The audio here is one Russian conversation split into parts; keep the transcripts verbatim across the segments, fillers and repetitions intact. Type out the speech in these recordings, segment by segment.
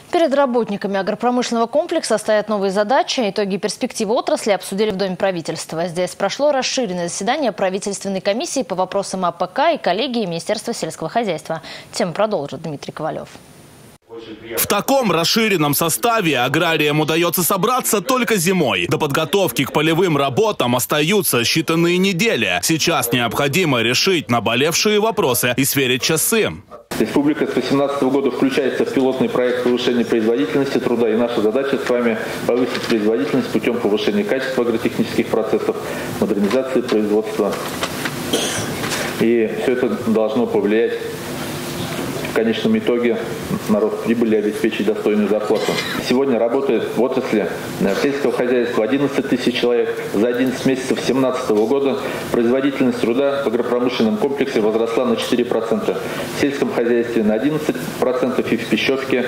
Перед работниками агропромышленного комплекса стоят новые задачи. Итоги и перспективы отрасли обсудили в Доме правительства. Здесь прошло расширенное заседание правительственной комиссии по вопросам А П К и коллегии Министерства сельского хозяйства. Тему продолжит Дмитрий Ковалев. В таком расширенном составе аграриям удается собраться только зимой. До подготовки к полевым работам остаются считанные недели. Сейчас необходимо решить наболевшие вопросы и сверить часы. Республика с две тысячи восемнадцатого года включается в пилотный проект повышения производительности труда. И наша задача с вами повысить производительность путем повышения качества агротехнических процессов, модернизации производства. И все это должно повлиять в конечном итоге на рост прибыли и обеспечить достойную зарплату. Сегодня работает в отрасли сельского хозяйства одиннадцать тысяч человек. За одиннадцать месяцев две тысячи семнадцатого года производительность труда в агропромышленном комплексе возросла на четыре процента. В сельском хозяйстве на одиннадцать процентов и в пищевке.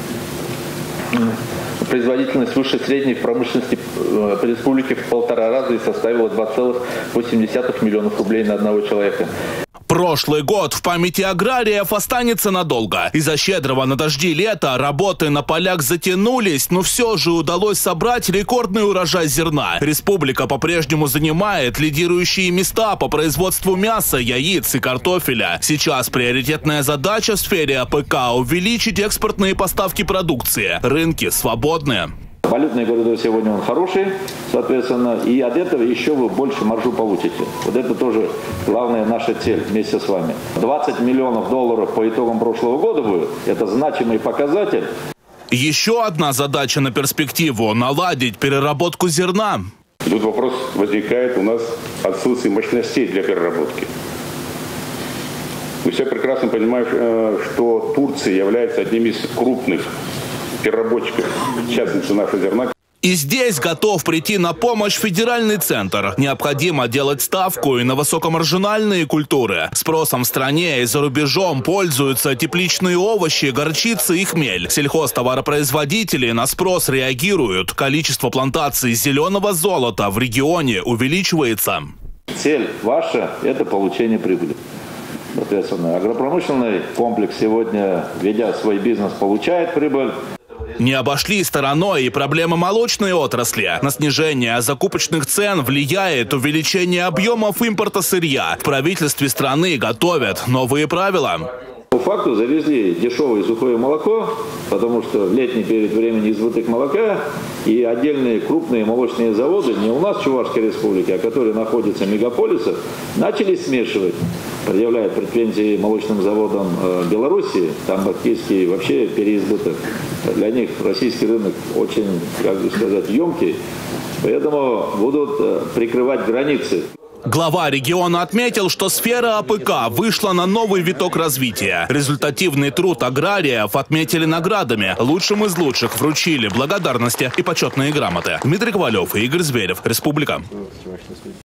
Производительность выше средней в промышленности по республике в полтора раза и составила два целых восемь десятых миллионов рублей на одного человека. Прошлый год в памяти аграриев останется надолго. Из-за щедрого на дожди лета работы на полях затянулись, но все же удалось собрать рекордный урожай зерна. Республика по-прежнему занимает лидирующие места по производству мяса, яиц и картофеля. Сейчас приоритетная задача в сфере А П К – увеличить экспортные поставки продукции. Рынки свободны. Валютный коридор сегодня он хороший, соответственно, и от этого еще вы больше маржу получите. Вот это тоже главная наша цель вместе с вами. двадцать миллионов долларов по итогам прошлого года будет. Это значимый показатель. Еще одна задача на перспективу – наладить переработку зерна. Тут вопрос возникает у нас отсутствие мощностей для переработки. Мы все прекрасно понимаем, что Турция является одним из крупных переработчиков, в частности, нашего зерна. И здесь готов прийти на помощь федеральный центр. Необходимо делать ставку и на высокомаржинальные культуры. Спросом в стране и за рубежом пользуются тепличные овощи, горчица и хмель. Сельхозтоваропроизводители на спрос реагируют. Количество плантаций зеленого золота в регионе увеличивается. Цель ваша – это получение прибыли. Соответственно, агропромышленный комплекс сегодня, ведя свой бизнес, получает прибыль. Не обошли стороной и проблемы молочной отрасли. На снижение закупочных цен влияет увеличение объемов импорта сырья. В правительстве страны готовят новые правила. По факту завезли дешевое сухое молоко, потому что в летний период времени избыток молока, и отдельные крупные молочные заводы, не у нас в Чувашской республике, а которые находятся в мегаполисах, начали смешивать, предъявляют претензии молочным заводам Белоруссии, там фактически вообще переизбыток. Для них российский рынок очень, как бы сказать, емкий, поэтому будут прикрывать границы. Глава региона отметил, что сфера А П К вышла на новый виток развития. Результативный труд аграриев отметили наградами. Лучшим из лучших вручили благодарности и почетные грамоты. Дмитрий Ковалев и Игорь Зверев. Республика.